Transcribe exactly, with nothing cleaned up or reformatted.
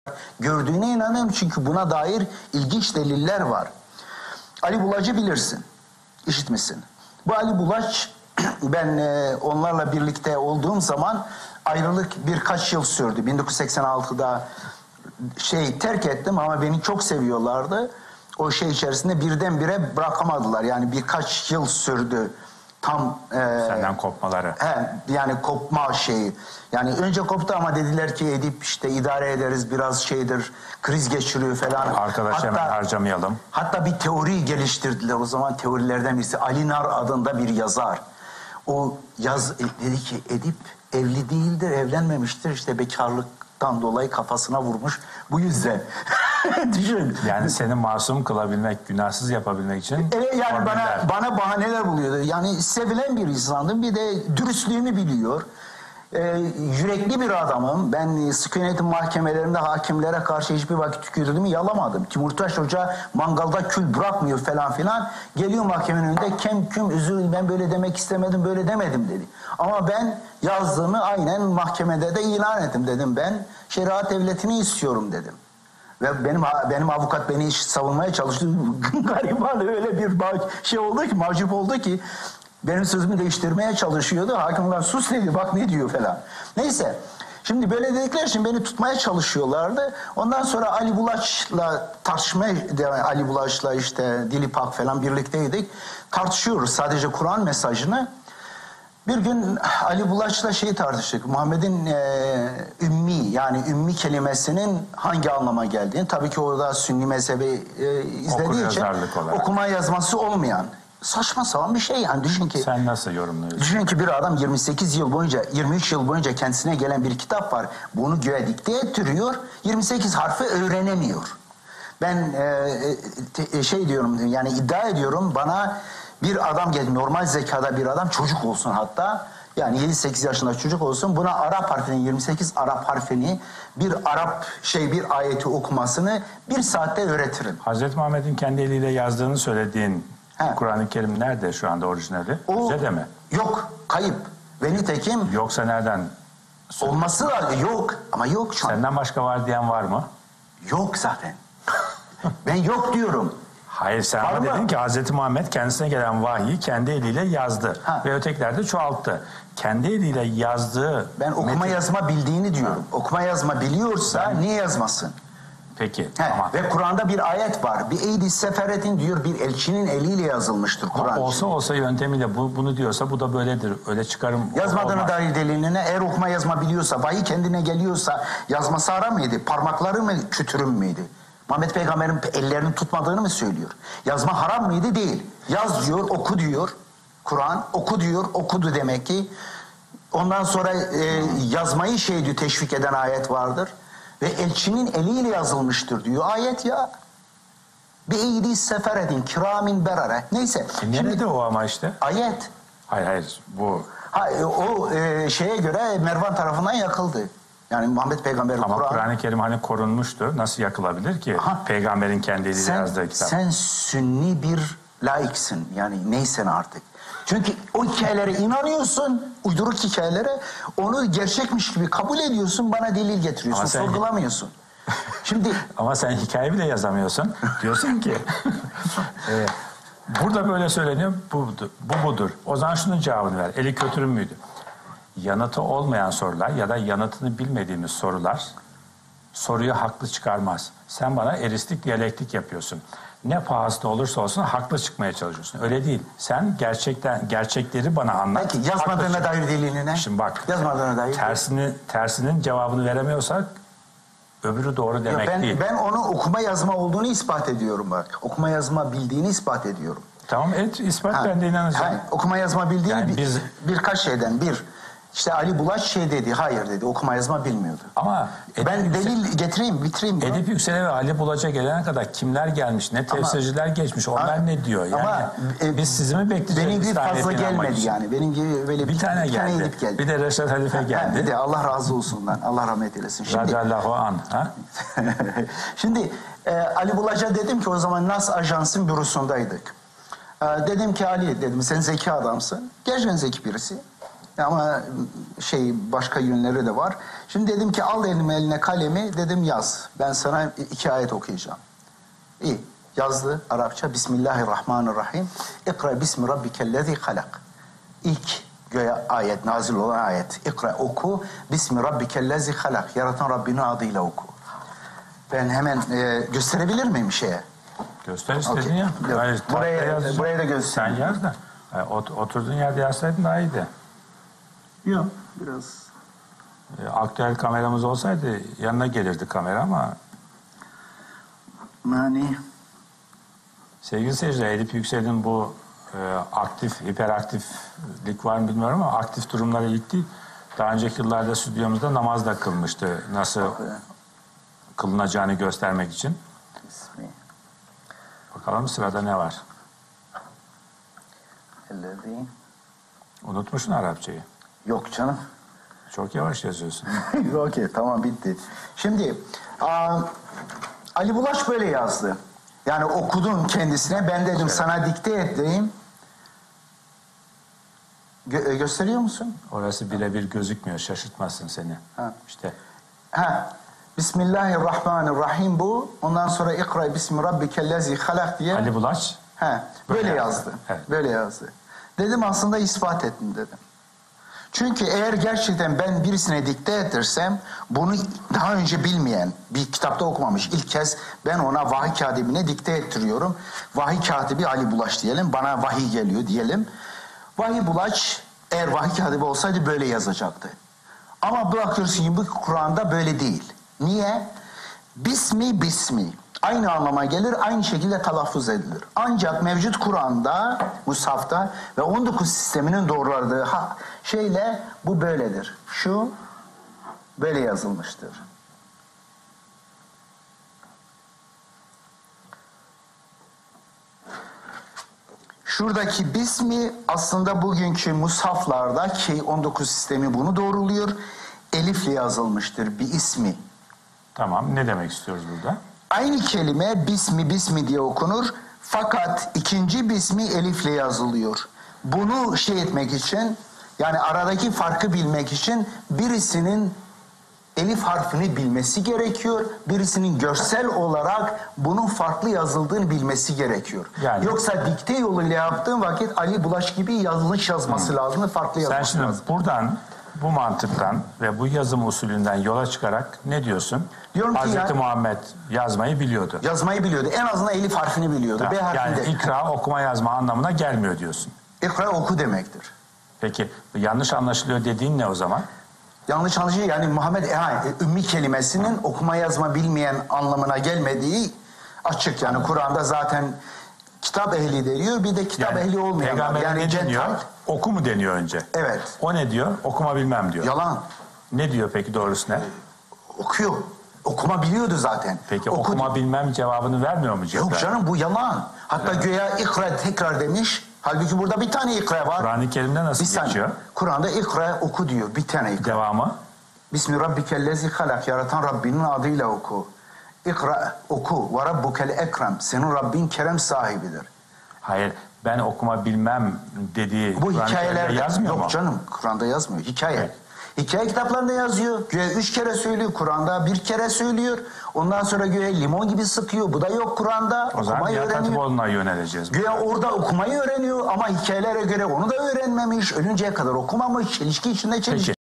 gördüğüne inanıyorum çünkü buna dair ilginç deliller var. Ali Bulac'ı bilirsin, işitmişsin. Bu Ali Bulaç, ben e, onlarla birlikte olduğum zaman ayrılık birkaç yıl sürdü. bin dokuz yüz seksen altıda şey terk ettim ama beni çok seviyorlardı. O şey içerisinde birdenbire bırakamadılar. Yani birkaç yıl sürdü. Tam e, senden kopmaları. He, yani kopma şeyi. Yani önce koptu ama dediler ki Edip işte idare ederiz, biraz şeydir, kriz geçiriyor falan. Arkadaş hemen harcamayalım. Hatta bir teori geliştirdiler. O zaman teorilerden birisi Ali Nar adında bir yazar. O yaz dedi ki Edip evli değildir, evlenmemiştir. İşte bekarlıktan dolayı kafasına vurmuş. Bu yüzden. Düşün. Yani seni masum kılabilmek, günahsız yapabilmek için. Evet, yani formüller. bana bana bahaneler buluyordu. Yani sevilen bir insandım. Bir de dürüstlüğümü biliyor. Ee, yürekli bir adamım. Ben sıkı yönetim mahkemelerinde hakimlere karşı hiçbir vakit tükürdüğümü yalamadım. Timurtaş Hoca mangalda kül bırakmıyor falan filan. Geliyor mahkemenin önünde kem küm üzül, ben böyle demek istemedim, böyle demedim dedi. Ama ben yazdığımı aynen mahkemede de ilan ettim dedim. Ben şeriat devletini istiyorum dedim. Ve benim benim avukat beni savunmaya çalıştı. Gariban öyle bir şey oldu ki, mahcup oldu ki benim sözümü değiştirmeye çalışıyordu. Hakimler sus dedi, bak ne diyor falan. Neyse. Şimdi böyle dedikleri için beni tutmaya çalışıyorlardı. Ondan sonra Ali Bulaç'la tartışmaya, Ali Bulaç'la işte Dilipak falan birlikteydik. Tartışıyoruz sadece Kur'an mesajını. Bir gün Ali Bulaç'la şeyi tartıştık. Muhammed'in e, ümmi yani ümmi kelimesinin hangi anlama geldiğini. Tabii ki orada Sünni mezhebi e, izlediği için okuma yazması olmayan saçma sapan bir şey yani. Düşün ki sen nasıl yorumluyorsun? Düşün ki bir adam yirmi sekiz yıl boyunca, yirmi üç yıl boyunca kendisine gelen bir kitap var. Bunu göğe dikte ettiriyor. yirmi sekiz harfi öğrenemiyor. Ben e, te, şey diyorum yani iddia ediyorum bana bir adam geldi, normal zekada bir adam, çocuk olsun hatta, yani yedi sekiz yaşında çocuk olsun, buna Arap harfinin yirmi sekiz Arap harfini, bir Arap şey bir ayeti okumasını bir saatte öğretirim. Hazreti Muhammed'in kendi eliyle yazdığını söylediğin Kur'an-ı Kerim nerede şu anda orijinali? Bize mi? Yok, kayıp. Ve nitekim... Yoksa nereden? Olması da yok ama yok şu an. Senden başka var diyen var mı? Yok zaten. Ben yok diyorum. Hayır, sen ama dedin ki Hazreti Muhammed kendisine gelen vahyi kendi eliyle yazdı. Ha. Ve ötekiler de çoğalttı. Kendi eliyle yazdığı... Ben okuma metin... yazma bildiğini diyorum. Ha. Okuma yazma biliyorsa ben... niye yazmasın? Peki. He, tamam. Ve Kur'an'da bir ayet var. Bir eydi seferetin diyor, bir elçinin eliyle yazılmıştır Kur'an. Olsa olsa yöntemiyle bu, bunu diyorsa bu da böyledir. Öyle çıkarım yazmadığını dair delilini, eğer okuma yazma biliyorsa, vahiy kendine geliyorsa yazması ara mıydı? Parmakları mı kütürüm müydü? Muhammed Peygamber'in ellerini tutmadığını mı söylüyor? Yazma haram mıydı? Değil. Yaz diyor, oku diyor. Kur'an oku diyor, okudu demek ki. Ondan sonra e, yazmayı şey diyor, teşvik eden ayet vardır. Ve elçinin eliyle yazılmıştır diyor ayet ya. Bir eydi sefer edin, kiramin berare. Neyse. E nerede o ama işte? Ayet. Hayır hayır bu. Ha, o e, şeye göre Mervan tarafından yakıldı. Yani Muhammed Peygamber'in Kur'an. Ama Kur'an Kur'an-ı Kerim hani korunmuştu. Nasıl yakılabilir ki? Aha. Peygamberin kendi eliyle sen, yazdığı kitap. Sen sünni bir laiksin. Yani neysen artık. Çünkü o hikayelere inanıyorsun, uyduruk hikayelere, onu gerçekmiş gibi kabul ediyorsun, bana delil getiriyorsun, sen... sorgulamıyorsun. Şimdi ama sen hikaye bile yazamıyorsun. Diyorsun ki e, burada böyle söyleniyor, bu budur, bu budur. O zaman şunun cevabını ver. Eli kötürüm müydü? Yanıtı olmayan sorular ya da yanıtını bilmediğimiz sorular soruyu haklı çıkarmaz. Sen bana eristik, diyalektik yapıyorsun. Ne pahasına olursa olsun haklı çıkmaya çalışıyorsun. Öyle değil. Sen gerçekten gerçekleri bana anlat. Peki yazmadığına dair delili ne? Şimdi bak. Yazmadığına dair. Tersini, tersinin cevabını veremiyorsak öbürü doğru demek ben, değil. Ben onu okuma yazma olduğunu ispat ediyorum bak. Okuma yazma bildiğini ispat ediyorum. Tamam evet ispat ha, ben de inanacağım. Ha, okuma yazma bildiğini yani bir, biz... birkaç şeyden bir. İşte Ali Bulaç şey dedi, hayır dedi, okuma yazma bilmiyordu. Ama ben delil yüksel... getireyim, bitireyim bunu. Edip Yüksel'e ve Ali Bulaç'a gelene kadar kimler gelmiş, ne tefsirciler geçmiş, onlar ama, ne diyor? Yani ama, e, biz sizi mi bekleyeceğiz? Benim gibi fazla gelmedi yani, benim gibi böyle bir, bir tane bir geldi. Tane geldi. Bir de Reşat Halife geldi. Ha, bir de Allah razı olsun lan, Allah rahmet eylesin. Radiyallahu anh. Ha? Şimdi e, Ali Bulaç'a dedim ki o zaman Nas Ajans'ın bürosundaydık. E, dedim ki Ali dedim, sen zeki adamsın, gerçekten zeki birisi. Ama şey başka yönleri de var. Şimdi dedim ki al elime eline kalemi, dedim yaz. Ben sana iki ayet okuyacağım. İyi. Yazdı Arapça. Bismillahirrahmanirrahim. İkra bismi rabbikellezi halak. İlk göğe ayet, nazil olan ayet. İkra oku. Bismi rabbikellezi halak. Yaratan Rabbinin adıyla oku. Ben hemen e, gösterebilir miyim şeye? Göster istedin Okay. ya. Hayır, Buraya, buraya da göster. Sen yaz da. Yani ot, oturduğun yerde yazsaydın daha iyiydi. Yok, biraz. E, aktüel kameramız olsaydı yanına gelirdi kamera ama Yani sevgili seyirciler, Edip Yüksel'in bu e, aktif, hiperaktiflik var mı bilmiyorum ama aktif durumları ilk değil. Daha önceki yıllarda stüdyomuzda namaz da kılmıştı. Nasıl kılınacağını göstermek için. ismi Bakalım sırada ne var? ellezî. Unutmuşsun Arapçayı. Yok canım. Çok yavaş yazıyorsun. Okey, tamam, bitti. Şimdi a, Ali Bulaş böyle yazdı. Yani okudun kendisine. Ben dedim Evet. sana dikte edeyim. Gö- gösteriyor musun? Orası birebir gözükmüyor. Şaşırtmasın seni. Ha. İşte Ha. Bismillahirrahmanirrahim bu. Ondan sonra ikra bismi rabbikellezi halak diye. Ali Bulaç. Ha, böyle, Böyle yazdı. yazdı, evet. Böyle yazdı. Dedim aslında ispat ettim dedim. Çünkü eğer gerçekten ben birisine dikte ettirsem, bunu daha önce bilmeyen, bir kitapta okumamış, ilk kez ben ona vahiy katibine dikte ettiriyorum. Vahiy katibi Ali Bulaç diyelim, bana vahiy geliyor diyelim. Vahiy Bulaç eğer vahiy katibi olsaydı böyle yazacaktı. Ama bakıyorsun ki bu Kur'an'da böyle değil. Niye? Bismi bismi. Aynı anlama gelir, aynı şekilde telaffuz edilir. Ancak mevcut Kur'an'da, Mushaf'ta ve on dokuz sisteminin doğruladığı ha, şeyle bu böyledir. Şu böyle yazılmıştır. Şuradaki bismi aslında bugünkü mushaflarda ki on dokuz sistemi bunu doğruluyor. Elifle yazılmıştır bir ismi. Tamam. Ne demek istiyoruz burada? Aynı kelime bismi bismi diye okunur. Fakat ikinci bismi elifle yazılıyor. Bunu şey etmek için, yani aradaki farkı bilmek için birisinin elif harfini bilmesi gerekiyor. Birisinin görsel olarak bunun farklı yazıldığını bilmesi gerekiyor. Yani, yoksa dikte yoluyla yaptığın vakit Ali Bulaş gibi yanlış yazması lazım, farklı yazması Sen şimdi lazım. buradan, bu mantıktan ve bu yazım usulünden yola çıkarak ne diyorsun? Diyorum ki Hazreti yani- Muhammed yazmayı biliyordu. Yazmayı biliyordu. En azından elif harfini biliyordu. B Yani harfini de. ikra okuma yazma anlamına gelmiyor diyorsun. İkra oku demektir. Peki yanlış anlaşılıyor dediğin ne o zaman? Yanlış anlaşılıyor. Yani Muhammed ha, ümmi kelimesinin okuma yazma bilmeyen anlamına gelmediği açık. Yani Kur'an'da zaten kitap ehli deniyor, bir de kitap ehli olmayan var. Peygamber Yani ne deniyor? Gentile. Oku mu deniyor önce? Evet. O ne diyor? Okuma bilmem diyor. Yalan. Ne diyor peki doğrusu ne? Okuyor. Okuma biliyordu zaten. Peki Oku- okuma bilmem cevabını vermiyor mu Cebrail? Yok canım, bu yalan. Hatta güya ikra tekrar demiş. Halbuki burada bir tane ikra var. Kur'an-ı Kerim'de nasıl Bir saniye. geçiyor? Kur'an'da ikra oku diyor. Bir tane ikra. Devamı? Bismi rabbikellezi halak. Yaratan Rabbinin adıyla oku. İkra oku. Ve rabbukel ekrem. Senin Rabbin kerem sahibidir. Hayır, ben okuma bilmem dediği Bu Kur'an-ı Kerim'de hikayelerde yazmıyor yok mu? canım. Kur'an'da yazmıyor. Hikaye. Evet. Hikaye kitaplarında yazıyor. Güya üç kere söylüyor. Kur'an'da bir kere söylüyor. Ondan sonra güya limon gibi sıkıyor. Bu da yok Kur'an'da. O zaman Okumayı Nihat öğreniyor. Hatipoğlu'na yöneleceğiz. Güya orada okumayı öğreniyor ama hikayelere göre onu da öğrenmemiş. Ölünceye kadar okumamış. Çelişki içinde çelişki. Peki.